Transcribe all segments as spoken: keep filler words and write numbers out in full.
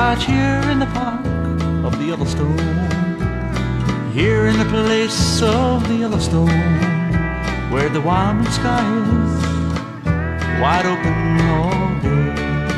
right here in the park of the Yellowstone. Here in the place of the Yellowstone, where the Wyoming sky is wide open all day.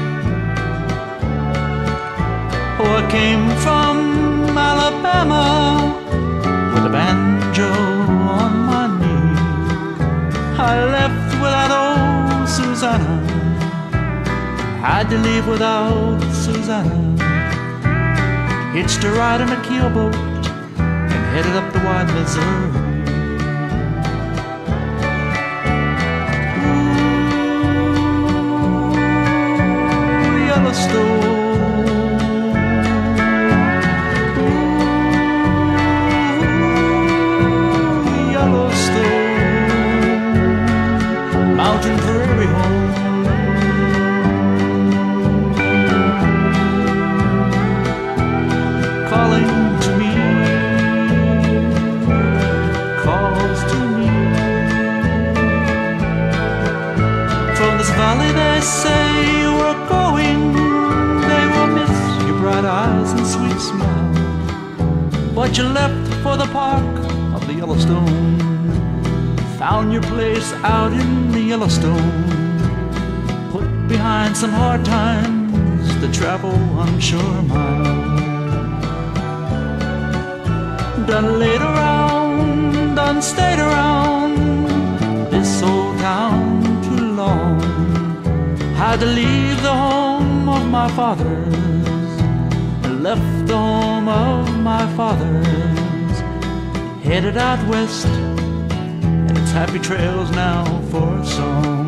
Oh, I came from Alabama with a banjo on my knee. I left without old Susanna, had to leave without Susanna. Hitched a ride in a keelboat and headed up the wide Missouri. Ooh, Yellowstone. Ooh, Yellowstone. Mountain prairie home. Valley they say you are going, they will miss your bright eyes and sweet smile. But you left for the park of the Yellowstone, found your place out in the Yellowstone, put behind some hard times to travel unsure miles. Done laid around, done stayed around this old town too long. Had to leave the home of my fathers, left the home of my fathers, headed out west, and it's happy trails now for a song.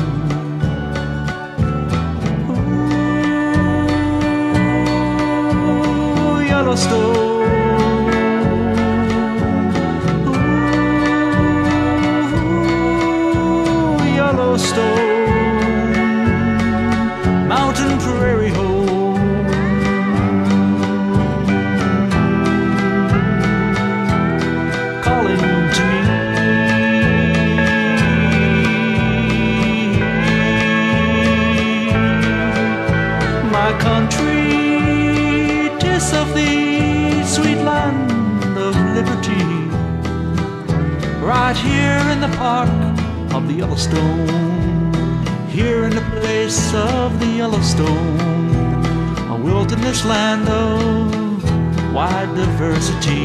Ooh, Yellowstone. Ooh, Yellowstone. Mountain prairie home, calling to me. My country, 'tis of thee, sweet land of liberty, right here in the park of the Yellowstone. Here in the place of the Yellowstone, a wilderness land of wide diversity.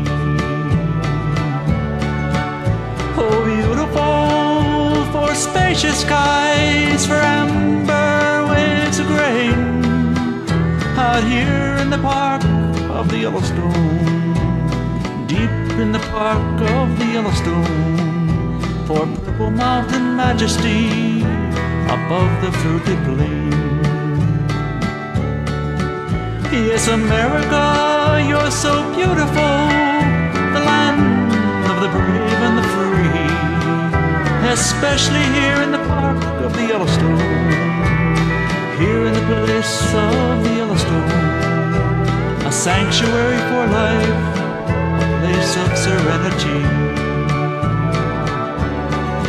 Oh, beautiful for spacious skies, for amber waves of grain. Out here in the park of the Yellowstone, deep in the park of the Yellowstone, for purple mountain majesty above the fruited plain. Yes, America, you're so beautiful, the land of the brave and the free, especially here in the park of the Yellowstone. Here in the place of the Yellowstone, a sanctuary for life, a place of serenity.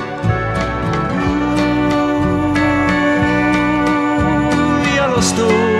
Yellowstone.